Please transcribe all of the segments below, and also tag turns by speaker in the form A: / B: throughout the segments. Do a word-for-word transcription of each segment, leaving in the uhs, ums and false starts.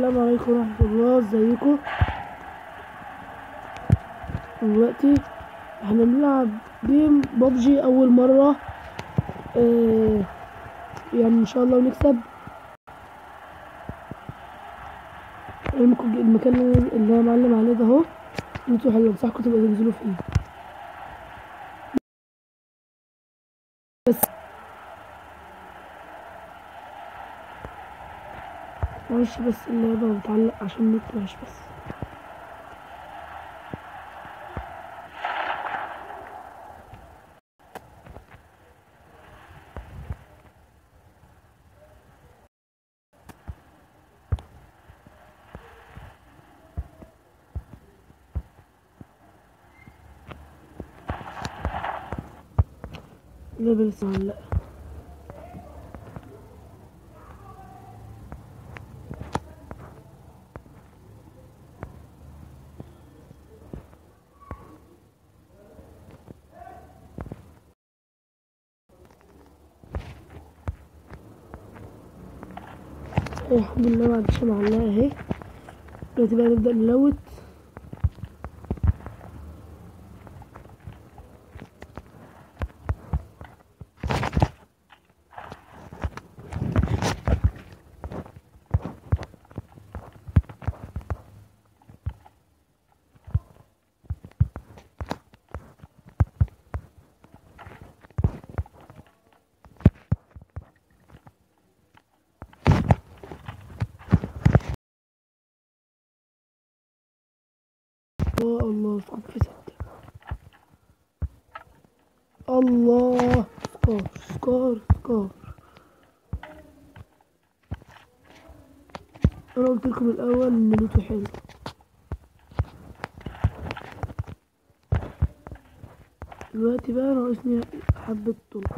A: السلام عليكم ورحمة الله. ازيكم؟ دلوقتي احنا بنلعب جيم بابجي اول مرة. اه يعني ان شاء الله نكسب. المكان اللي انا معلم عليه ده اهو، انتوا اللي انصحكم تبقوا تنزلوا فيه. بس معلش، بس اللعبة بتعلق عشان النت وحش بس. اللعبة لسه معلقة. الحمد لله ما عادش معلقة اهي. دلوقتي بقى نبدأ نلوت. الله الله، سكوب في ستة. الله، سكار سكار سكار. انا قلت لكم الاول ان لوتو حلو. دلوقتي بقى ناقصني حبة طرق.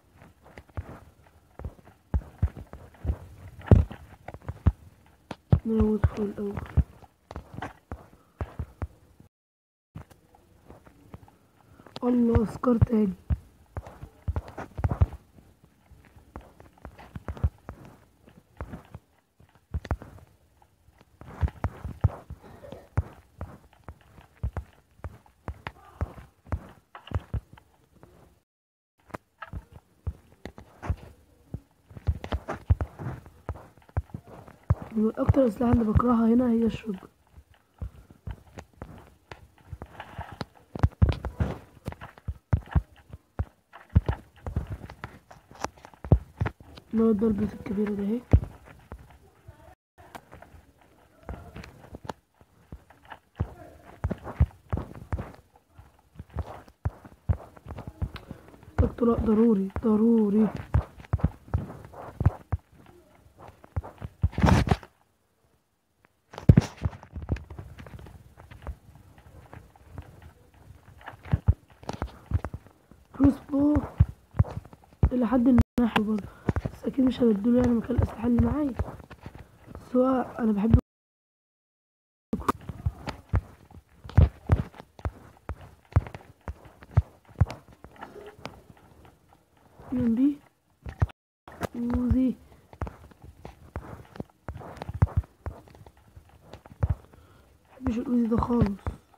A: نروح في الاول. الله، سكار تاني. من اكتر الاسلحة اللي بكرهها هنا هي الشوت. اللي هو الضربة الكبيرة ده اهي. طرق ضروري ضروري. كروس بو الى حد ما حلو برضه، بس اكيد مش هبدله يعني مكان الاسلحة اللي معايا. سواء انا بحب يوم بي وزي محبش الاوزي ده خالص.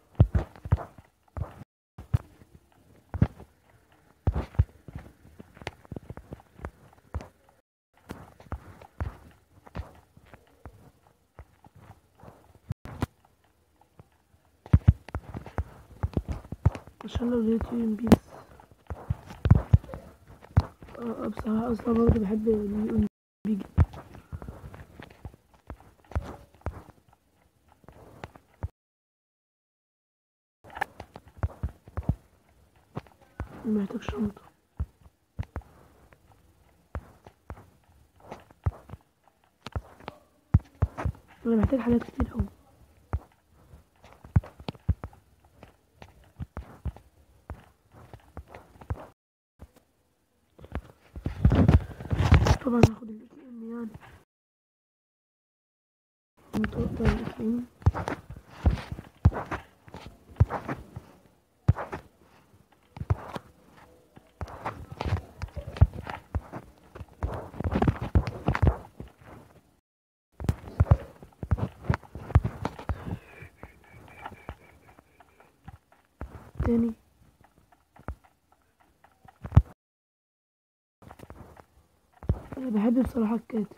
A: عشان لو لقيت يوم بي بس. اه بصراحة اصلا برضه بحب اليوم بي جدا. محتاج شنطة. انا محتاج حاجات كتير اوي. طبعا هاخد الاي كي ام يعني متوقع الاي كي ام. انا بحب بصراحة الكاتب.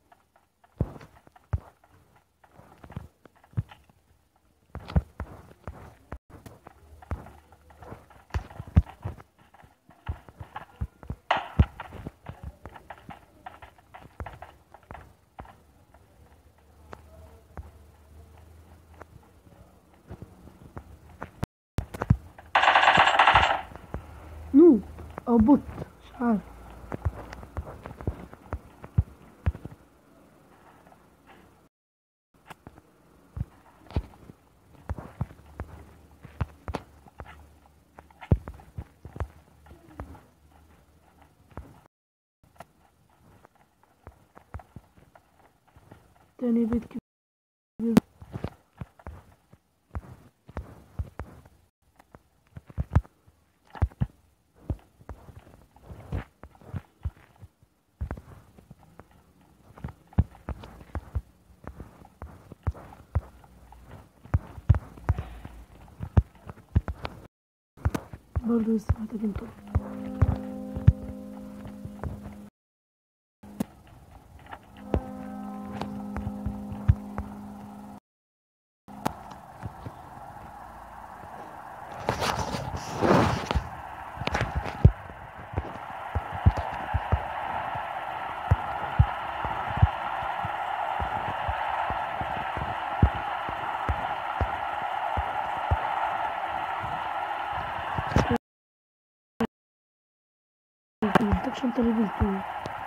A: نوب او بوت مش عارف. تاني بيت كبير. برضه لسه محتاجين طرق. محتاج شنطة ليفل اتنين.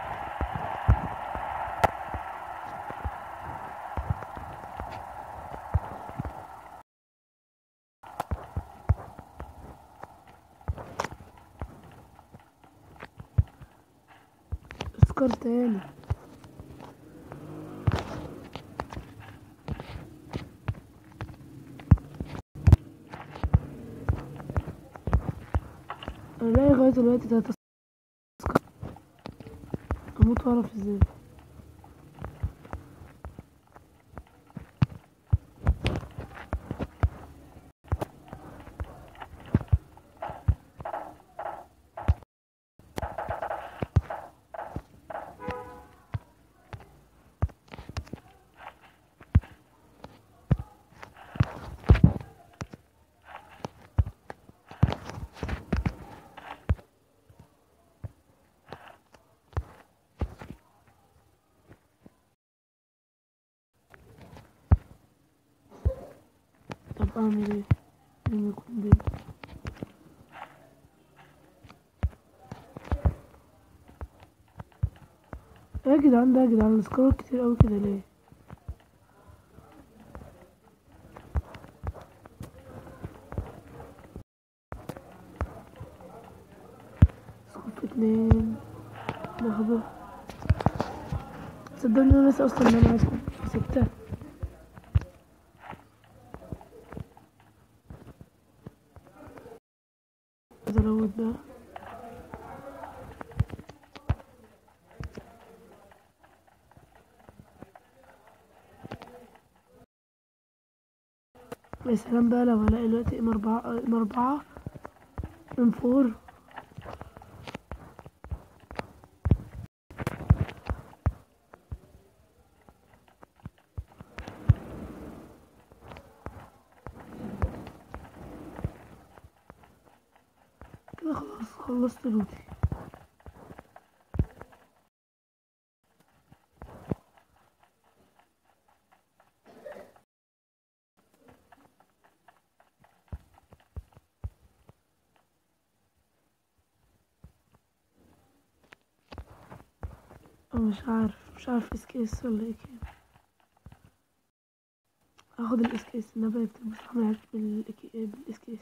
A: اسكار تاني. انا لاقي لغاية دلوقتي تلاتة اسكار. اموت واعرف ازاي. طب اعمل ايه لما يكون بيه؟ ايه يا جدعان ده يا جدعان السكرول كتير اوي كده ليه؟ سكوت اتنين ناخده. صدقني انا لسه اصلا ان انا عايز ستة. ازود بقى. يا سلام بقى لو الاقي دلوقتي ام اربعة ام اربعة ام فور. كده خلاص خلصت لوتي. انا مش عارف مش عارف اسكيس ولا ايه كده. هاخد الاسكيس النبات بس هعمل بالاسكيس.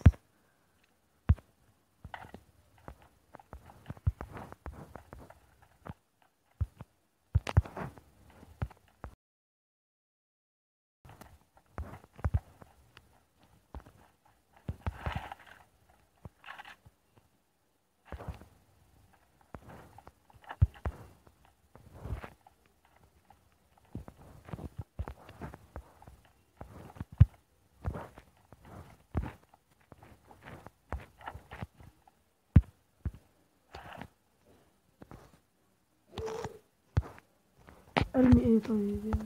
A: ارمي ايه طيب يعني؟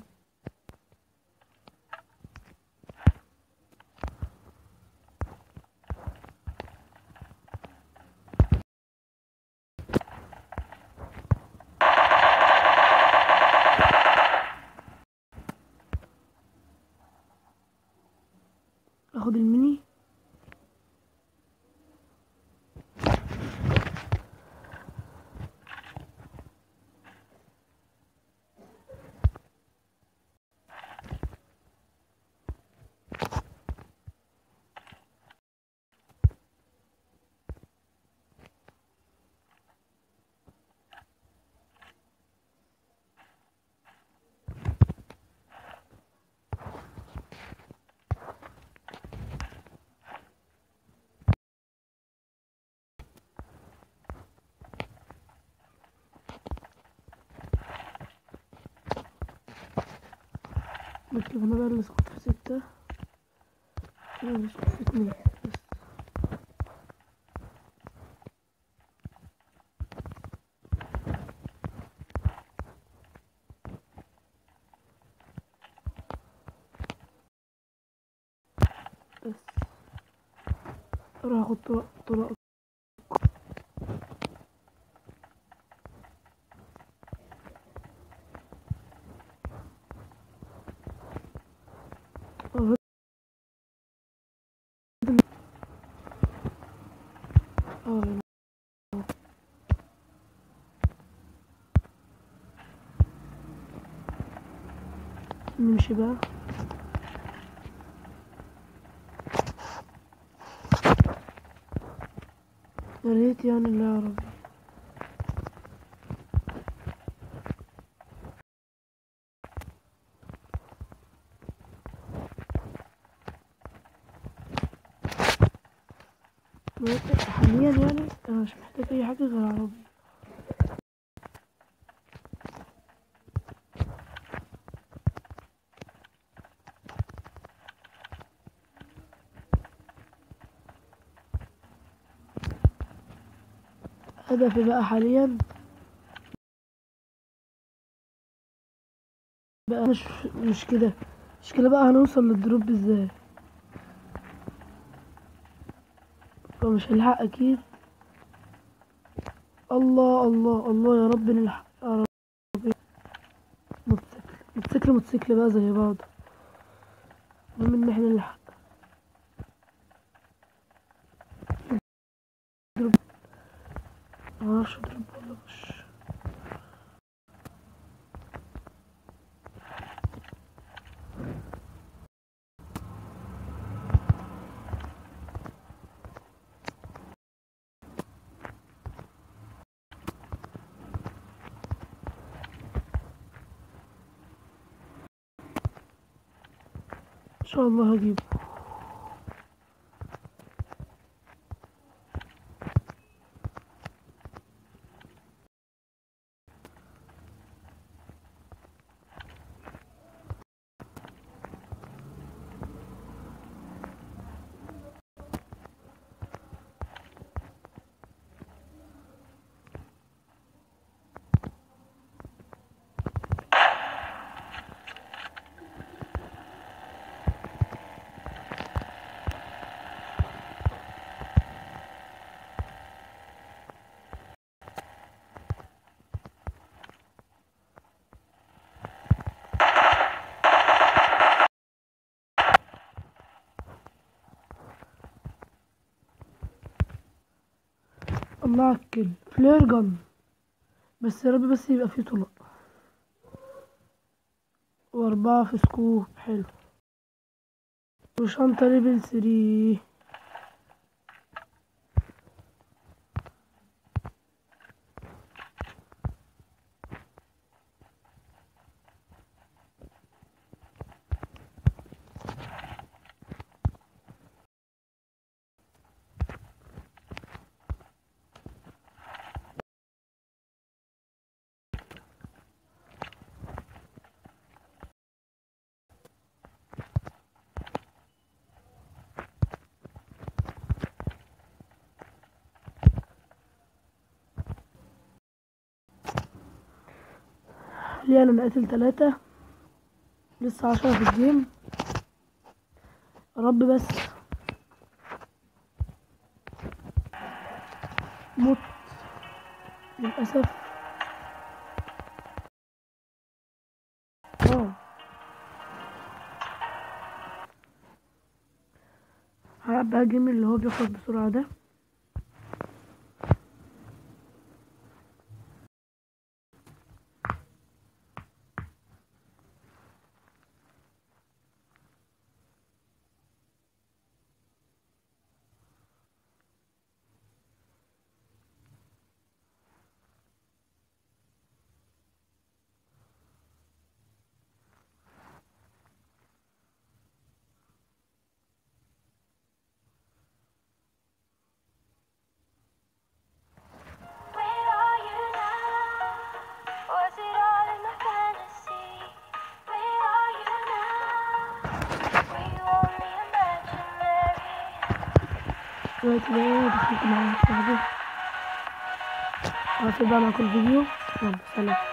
A: اخد الميني. نكتب انا بقى السكوت في ستة، انا السكوت في اتنين بس. بس اروح اخد طرق طرق اه اه نمشي بقى. يا ريت يعني اللي يعرف. حاليا يعني انا مش محتاج اي حاجه غير عربي. هدفي بقى حاليا بقى مش مش كده، مش كده بقى هنوصل للدروب ازاي؟ فمش هنلحق اكيد. الله الله الله يا رب نلحق يا رب. موتوسيكل موتوسيكل موتوسيكل بقى زي بعض، المهم ان احنا نلحق. دروب معرفش دروب ولا مش. ان شاء الله هجيبه. الله عالكل فلير جن، بس يا رب بس يبقى فيه طلق، واربعة في سكوب حلو، وشنطة ليفل ثري. حاليا انا قاتل تلاتة، لسه عشرة في الجيم. يا رب بس موت للأسف. اه هلعب بقى الجيم اللي هو بيخلص بسرعة ده. دلوقتي بقى دخلت مع واحد صاحبي، هسيب بقى معاكم الفيديو. يلا سلام.